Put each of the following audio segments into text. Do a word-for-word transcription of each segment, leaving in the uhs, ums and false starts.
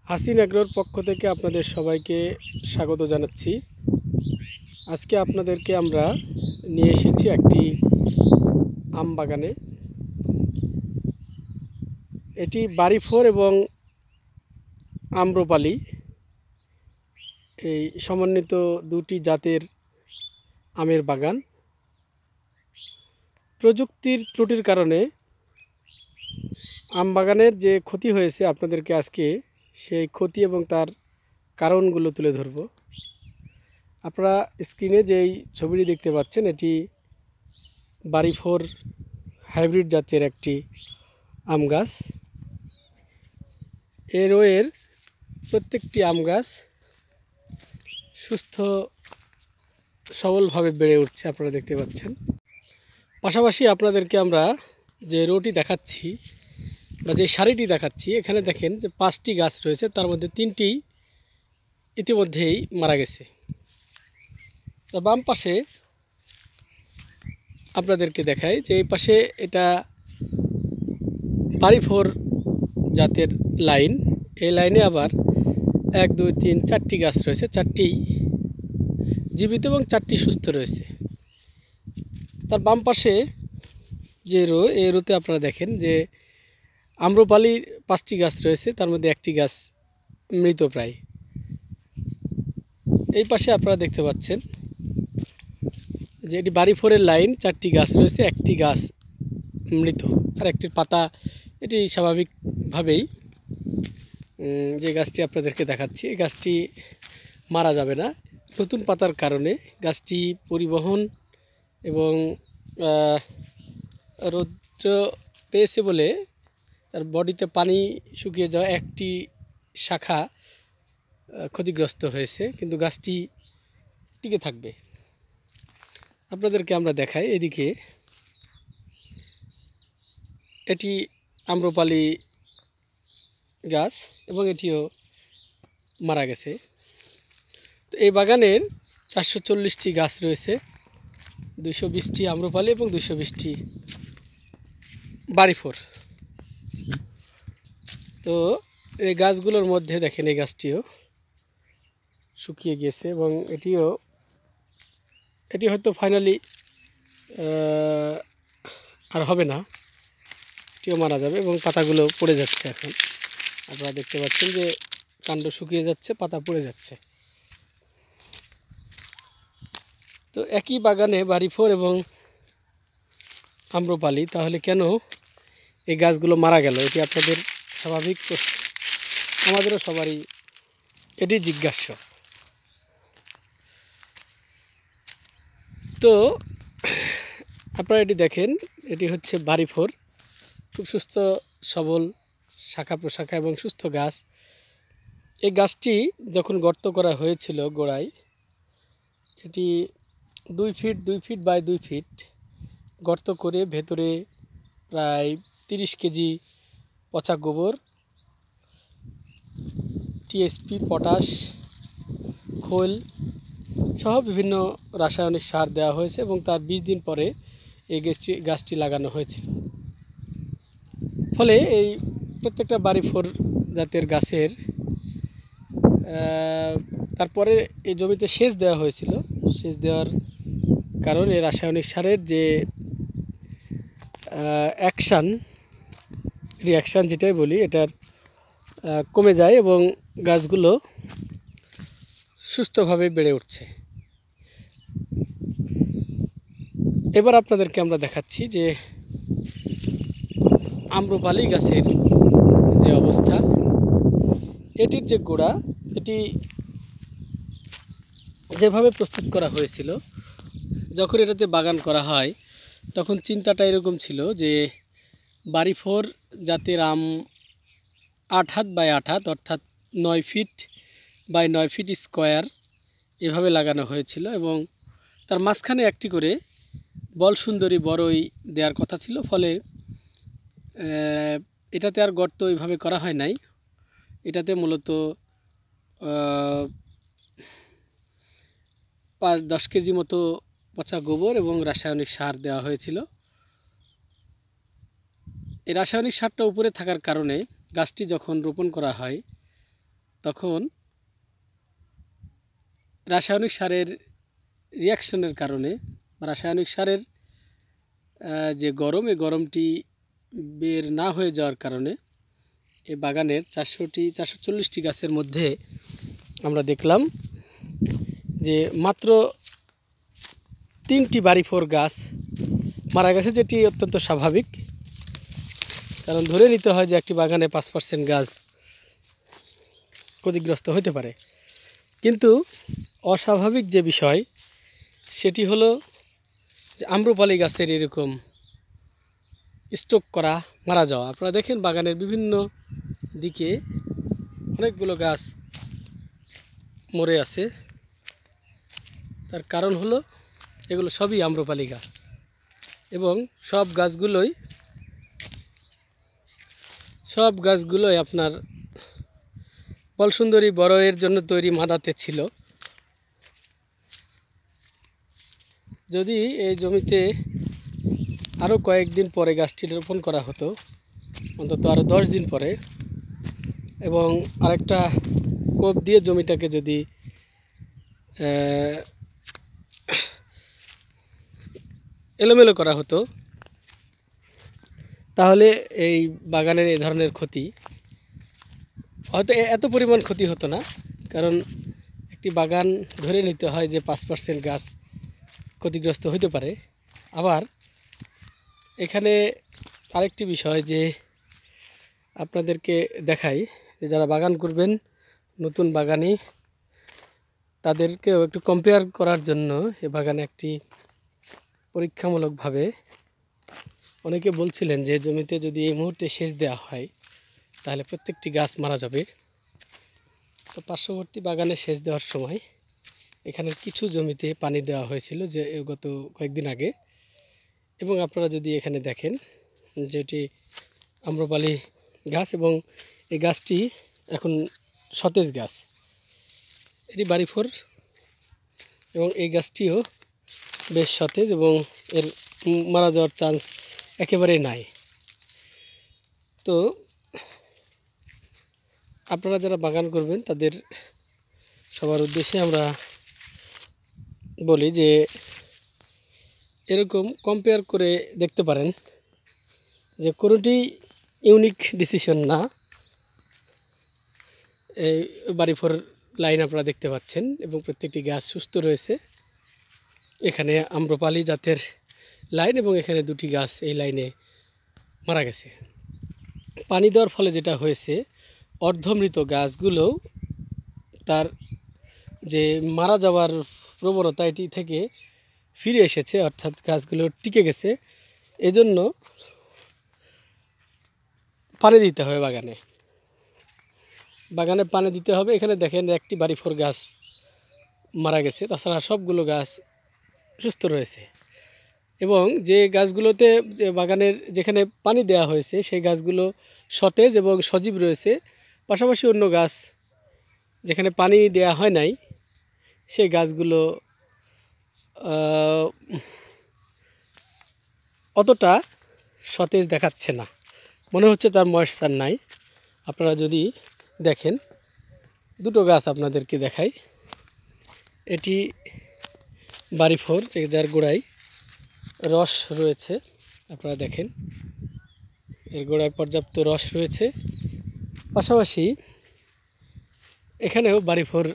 হাসিন এগ্রোর পক্ষ থেকে আপনাদের সবাইকে স্বাগত জানাচ্ছি। আজকে আপনাদেরকে আমরা নিয়ে এসেছি একটি আম বাগানে। এটি বাড়িফোর এবং আম্রপালি এই সমন্বিত দুটি জাতের আমের বাগান। প্রযুক্তির ত্রুটির কারণে আম বাগানের যে ক্ষতি হয়েছে আপনাদেরকে আজকে সেই ক্ষতি এবং তার কারণগুলো তুলে ধরব। আপনারা স্ক্রিনে যেই ছবিটি দেখতে পাচ্ছেন এটি বাড়িফোর হাইব্রিড জাতের একটি আম গাছ। এর রোয়ের প্রত্যেকটি আম গাছ সুস্থ সবলভাবে বেড়ে উঠছে, আপনারা দেখতে পাচ্ছেন। পাশাপাশি আপনাদেরকে আমরা যে রোটি দেখাচ্ছি বা যে সারিটি দেখাচ্ছি, এখানে দেখেন যে পাঁচটি গাছ রয়েছে, তার মধ্যে তিনটি ইতিমধ্যেই মারা গেছে। তার বাম পাশে আপনাদেরকে দেখাই যে এই পাশে এটা বাড়িফোর জাতের লাইন। এই লাইনে আবার এক দুই তিন চারটি গাছ রয়েছে, চারটি জীবিত এবং চারটি সুস্থ রয়েছে। তার বাম পাশে যে রো, এই রোতে আপনারা দেখেন যে আম্রপালির পাঁচটি গাছ রয়েছে, তার মধ্যে একটি গাছ মৃত প্রায়। এই পাশে আপনারা দেখতে পাচ্ছেন যে এটি বাড়িফোরের লাইন, চারটি গাছ রয়েছে, একটি গাছ মৃত আর একটির পাতা এটি স্বাভাবিকভাবেই যে গাছটি আপনাদেরকে দেখাচ্ছি এই গাছটি মারা যাবে না। নতুন পাতার কারণে গাছটি পরিবহন এবং রৌদ্র পেয়েছে বলে তার বডিতে পানি শুকিয়ে যাওয়া একটি শাখা ক্ষতিগ্রস্ত হয়েছে, কিন্তু গাছটি টিকে থাকবে। আপনাদেরকে আমরা দেখাই, এদিকে এটি আম্রপালি গাছ এবং এটিও মারা গেছে। তো এই বাগানের চারশো চল্লিশটি গাছ রয়েছে, দুইশো বিশটি আম্রপালি এবং দুইশো বিশটি বাড়িফোর। তো এই গাছগুলোর মধ্যে দেখেন এই গাছটিও শুকিয়ে গিয়েছে এবং এটিও এটি হয়তো ফাইনালি আর হবে না, এটিও মারা যাবে এবং পাতাগুলো পড়ে যাচ্ছে। এখন আপনারা দেখতে পাচ্ছেন যে কাণ্ড শুকিয়ে যাচ্ছে, পাতা পড়ে যাচ্ছে। তো একই বাগানে বাড়িফোর এবং আম্রপালি, তাহলে কেন এই গাছগুলো মারা গেল? এটি আপনাদের স্বাভাবিক প্রশ্ন, আমাদেরও সবারই এটি জিজ্ঞাস্য। তো আপনারা এটি দেখেন, এটি হচ্ছে বাড়িফোর, খুব সুস্থ সবল শাখা প্রশাখা এবং সুস্থ গাছ। এই গাছটি যখন গর্ত করা হয়েছিল গোড়ায়, এটি দুই ফিট দুই ফিট বাই দুই ফিট গর্ত করে ভেতরে প্রায় তিরিশ কেজি পচা গোবর, টিএসপি, পটাশ, খোল সহ বিভিন্ন রাসায়নিক সার দেওয়া হয়েছে এবং তার বিশ দিন পরে এই গাছটি গাছটি লাগানো হয়েছিল। ফলে এই প্রত্যেকটা বাড়িফোর জাতের গাছের তারপরে এই জমিতে সেচ দেওয়া হয়েছিল। সেচ দেওয়ার কারণে রাসায়নিক সারের যে অ্যাকশান রিয়াকশান যেটাই বলি, এটার কমে যায় এবং গাছগুলো সুস্থভাবে বেড়ে উঠছে। এবার আপনাদেরকে আমরা দেখাচ্ছি যে আম্রপালি গাছের যে অবস্থা, এটির যে গোড়া, এটি যেভাবে প্রস্তুত করা হয়েছিল যখন এটাতে বাগান করা হয়, তখন চিন্তাটা এরকম ছিল যে বাড়িফোর জাতের আম আট হাত বাই আট হাত অর্থাৎ নয় ফিট বাই নয় ফিট স্কোয়ার এভাবে লাগানো হয়েছিল এবং তার মাঝখানে একটি করে বল সুন্দরী বড়ই দেওয়ার কথা ছিল। ফলে এটাতে আর গর্ত এইভাবে করা হয় নাই। এটাতে মূলত পাঁচ দশ কেজি মতো পচা গোবর এবং রাসায়নিক সার দেওয়া হয়েছিল। এই রাসায়নিক সারটা উপরে থাকার কারণে গাছটি যখন রোপণ করা হয় তখন রাসায়নিক সারের রিয়াকশনের কারণে রাসায়নিক সারের যে গরম এই গরমটি বের না হয়ে যাওয়ার কারণে এই বাগানের চারশোটি চারশো চল্লিশটি গাছের মধ্যে আমরা দেখলাম যে মাত্র তিনটি বাড়ি ফোর গাছ মারা গেছে, যেটি অত্যন্ত স্বাভাবিক। কারণ ধরে নিতে হয় যে একটি বাগানে পাঁচ পার্সেন্ট গাছ ক্ষতিগ্রস্ত হতে পারে, কিন্তু অস্বাভাবিক যে বিষয় সেটি হলো যে আম্রপালি গাছের এরকম স্ট্রোক করা, মারা যাওয়া। আপনারা দেখেন বাগানের বিভিন্ন দিকে অনেকগুলো গাছ মরে আছে। তার কারণ হলো এগুলো সবই আম্রপালি গাছ এবং সব গাছগুলোই সব গাছগুলোই আপনার ফলসুন্দরী বড়ের জন্য তৈরি মাদাতে ছিল। যদি এই জমিতে আরও কয়েকদিন পরে গাছটি রোপণ করা হতো, অন্তত আরও দশ দিন পরে, এবং আরেকটা কোপ দিয়ে জমিটাকে যদি এলোমেলো করা হতো, তাহলে এই বাগানের এই ধরনের ক্ষতি হয়তো এত পরিমাণ ক্ষতি হতো না। কারণ একটি বাগান ধরে নিতে হয় যে পাঁচ পার্সেন্ট গাছ ক্ষতিগ্রস্ত হতে পারে। আবার এখানে আরেকটি বিষয় যে আপনাদেরকে দেখাই, যে যারা বাগান করবেন, নতুন বাগানি, তাদেরকেও একটু কম্পেয়ার করার জন্য এ বাগানে একটি পরীক্ষামূলকভাবে অনেকে বলছিলেন যে জমিতে যদি এই মুহূর্তে সেচ দেওয়া হয় তাহলে প্রত্যেকটি গাছ মারা যাবে। তো পার্শ্ববর্তী বাগানে সেচ দেওয়ার সময় এখানের কিছু জমিতে পানি দেওয়া হয়েছিল যে গত কয়েকদিন আগে, এবং আপনারা যদি এখানে দেখেন যেটি আম্রপালি গাছ এবং এই গাছটি এখন সতেজ গাছ, এটি বাড়ি ফোর, এবং এই গাছটিও বেশ সতেজ এবং এর মারা যাওয়ার চান্স একেবারেই নাই। তো আপনারা যারা বাগান করবেন তাদের সবার উদ্দেশ্যে আমরা বলি যে এরকম কম্পেয়ার করে দেখতে পারেন যে কোনোটি ইউনিক ডিসিশন না। এই বাড়ি ফোর লাইন আপনারা দেখতে পাচ্ছেন এবং প্রত্যেকটি গাছ সুস্থ রয়েছে। এখানে আম্রপালি জাতের লাইন এবং এখানে দুটি গাছ এই লাইনে মারা গেছে। পানি দেওয়ার ফলে যেটা হয়েছে, অর্ধমৃত গাছগুলো তার যে মারা যাওয়ার প্রবণতা এটি থেকে ফিরে এসেছে, অর্থাৎ গাছগুলো টিকে গেছে। এজন্য পানি দিতে হবে বাগানে বাগানে পানি দিতে হবে। এখানে দেখেন একটি বাড়ি ফোর গাছ মারা গেছে, তাছাড়া সবগুলো গাছ সুস্থ রয়েছে। এবং যে গাছগুলোতে যে বাগানের যেখানে পানি দেওয়া হয়েছে সেই গাছগুলো সতেজ এবং সজীব রয়েছে। পাশাপাশি অন্য গাছ যেখানে পানি দেওয়া হয় নাই সেই গাছগুলো অতটা সতেজ দেখাচ্ছে না, মনে হচ্ছে তার ময়েশ্চার নাই। আপনারা যদি দেখেন, দুটো গাছ আপনাদেরকে দেখাই। এটি বাড়ি ফোর, যার গোড়ায় রস রয়েছে, আপনারা দেখেন এর গোড়ায় পর্যাপ্ত রস রয়েছে। পাশাপাশি এখানেও বাড়ি ফোর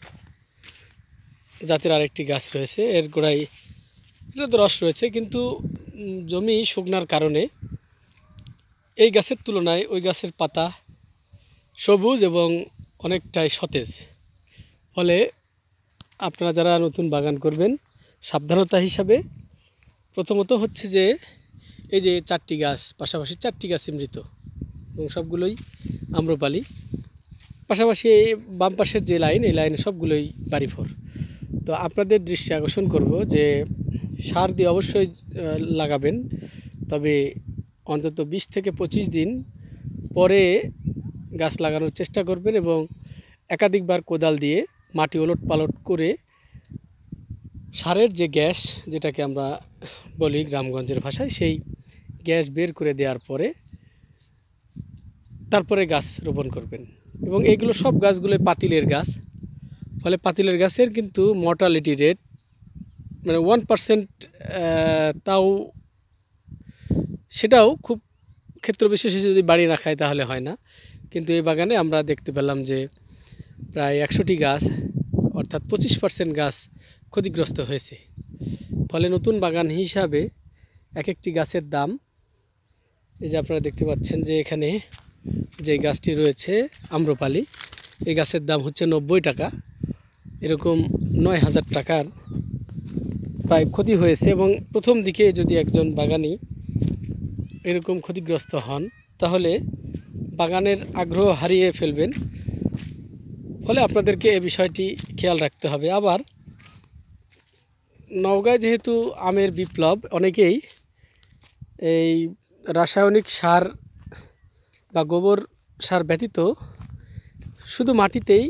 জাতের আরেকটি গাছ রয়েছে, এর গোড়ায় এটা তো রস রয়েছে, কিন্তু জমি শুকনার কারণে এই গাছের তুলনায় ওই গাছের পাতা সবুজ এবং অনেকটাই সতেজ। ফলে আপনারা যারা নতুন বাগান করবেন, সাবধানতা হিসাবে প্রথমত হচ্ছে যে এই যে চারটি গাছ, পাশাপাশি চারটি গাছই মৃত এবং সবগুলোই আম্রপালি। পাশাপাশি এই বাম পাশের যে লাইন, এই লাইনে সবগুলোই বাড়ি ফোর। তো আপনাদের দৃষ্টি আকর্ষণ করব যে সার দিয়ে অবশ্যই লাগাবেন, তবে অন্তত বিশ থেকে পঁচিশ দিন পরে গাছ লাগানোর চেষ্টা করবেন এবং একাধিকবার কোদাল দিয়ে মাটি ওলট পালট করে সারের যে গ্যাস, যেটাকে আমরা বলি গ্রামগঞ্জের ভাষায়, সেই গ্যাস বের করে দেওয়ার পরে তারপরে গাছ রোপণ করবেন। এবং এগুলো সব গাছগুলো পাতিলের গাছ। ফলে পাতিলের গাছের কিন্তু মর্টালিটি রেট মানে ওয়ান পার্সেন্ট, তাও সেটাও খুব ক্ষেত্র বিশেষে যদি বাড়ি না খায় তাহলে হয় না। কিন্তু এই বাগানে আমরা দেখতে পেলাম যে প্রায় একশোটি গাছ অর্থাৎ পঁচিশ পার্সেন্ট গাছ ক্ষতিগ্রস্ত হয়েছে। ফলে নতুন বাগান হিসাবে এক একটি গাছের দাম, এই যে আপনারা দেখতে পাচ্ছেন যে এখানে যে গাছটি রয়েছে আম্রপালি, এই গাছের দাম হচ্ছে নব্বই টাকা। এরকম নয় হাজার টাকার প্রায় ক্ষতি হয়েছে। এবং প্রথম দিকে যদি একজন বাগানি এরকম ক্ষতিগ্রস্ত হন তাহলে বাগানের আগ্রহ হারিয়ে ফেলবেন। ফলে আপনাদেরকে এই বিষয়টি খেয়াল রাখতে হবে। আবার নওগাঁয় যেহেতু আমের বিপ্লব, অনেকেই এই রাসায়নিক সার বা গোবর সার ব্যতীত শুধু মাটিতেই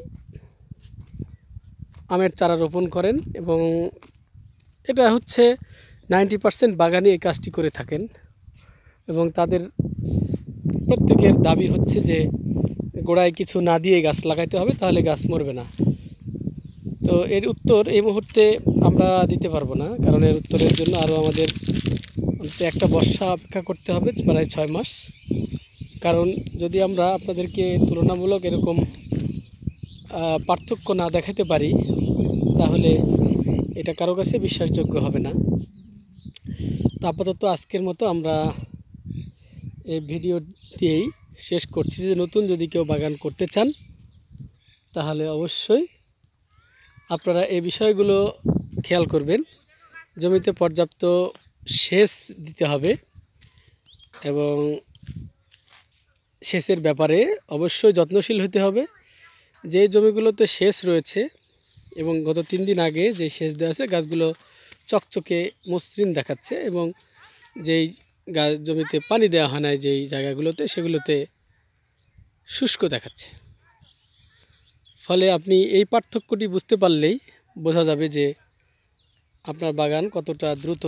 আমের চারা রোপণ করেন এবং এটা হচ্ছে নাইনটি পার্সেন্ট বাগানি এই কাজটি করে থাকেন। এবং তাদের প্রত্যেকের দাবি হচ্ছে যে গোড়ায় কিছু না দিয়ে গাছ লাগাইতে হবে, তাহলে গাছ মরবে না। তো এর উত্তর এই মুহূর্তে আমরা দিতে পারবো না, কারণ এর উত্তরের জন্য আরও আমাদের একটা বর্ষা অপেক্ষা করতে হবে, প্রায় ছয় মাস। কারণ যদি আমরা আপনাদেরকে তুলনামূলক এরকম পার্থক্য না দেখাতে পারি তাহলে এটা কারো কাছে বিশ্বাসযোগ্য হবে না। তো আপাতত আজকের মতো আমরা এই ভিডিও দিয়েই শেষ করছি যে নতুন যদি কেউ বাগান করতে চান তাহলে অবশ্যই আপনারা এই বিষয়গুলো খেয়াল করবেন। জমিতে পর্যাপ্ত সেচ দিতে হবে এবং সেচের ব্যাপারে অবশ্যই যত্নশীল হতে হবে। যে জমিগুলোতে সেচ রয়েছে এবং গত তিন দিন আগে যে সেচ দেওয়া আছে গাছগুলো চকচকে মসৃণ দেখাচ্ছে, এবং যেই গাছ জমিতে পানি দেওয়া হয় না যেই জায়গাগুলোতে সেগুলোতে শুষ্ক দেখাচ্ছে। ফলে আপনি এই পার্থক্যটি বুঝতে পারলেই বোঝা যাবে যে আপনার বাগান কতটা দ্রুত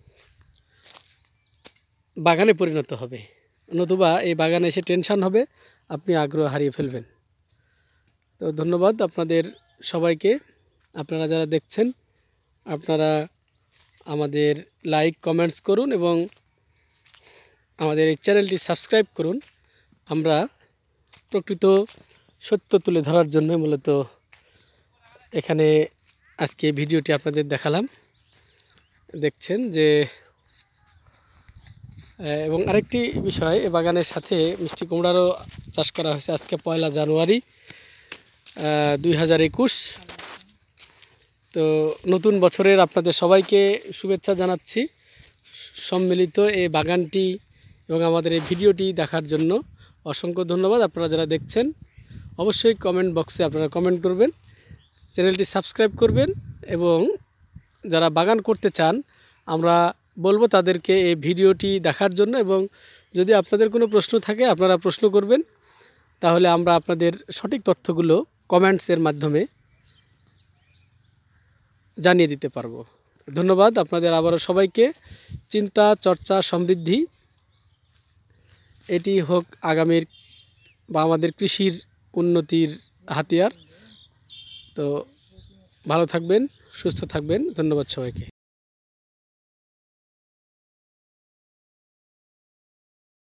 বাগানে পরিণত হবে, নতুবা এই বাগানে এসে টেনশন হবে, আপনি আগ্রহ হারিয়ে ফেলবেন। তো ধন্যবাদ আপনাদের সবাইকে। আপনারা যারা দেখছেন আপনারা আমাদের লাইক কমেন্টস করুন এবং আমাদের এই চ্যানেলটি সাবস্ক্রাইব করুন। আমরা প্রকৃত সত্য তুলে ধরার জন্য মূলত এখানে আজকে ভিডিওটি আপনাদের দেখালাম। দেখছেন যে এবং আরেকটি বিষয়, এ বাগানের সাথে মিষ্টি কুমড়ারও চাষ করা হয়েছে আজকে পয়লা জানুয়ারি দুই হাজার একুশ। তো নতুন বছরের আপনাদের সবাইকে শুভেচ্ছা জানাচ্ছি। সম্মিলিত এই বাগানটি এবং আমাদের এই ভিডিওটি দেখার জন্য অসংখ্য ধন্যবাদ। আপনারা যারা দেখছেন অবশ্যই কমেন্ট বক্সে আপনারা কমেন্ট করবেন, চ্যানেলটি সাবস্ক্রাইব করবেন এবং যারা বাগান করতে চান আমরা বলবো তাদেরকে এই ভিডিওটি দেখার জন্য। এবং যদি আপনাদের কোনো প্রশ্ন থাকে আপনারা প্রশ্ন করবেন, তাহলে আমরা আপনাদের সঠিক তথ্যগুলো কমেন্টসের মাধ্যমে জানিয়ে দিতে পারবো। ধন্যবাদ আপনাদের আবারও সবাইকে। চিন্তা, চর্চা, সমৃদ্ধি এটি হোক আগামীর বা আমাদের কৃষির উন্নতির হাতিয়ার। তো ভালো থাকবেন, সুস্থ থাকবেন। ধন্যবাদ সবাইকে।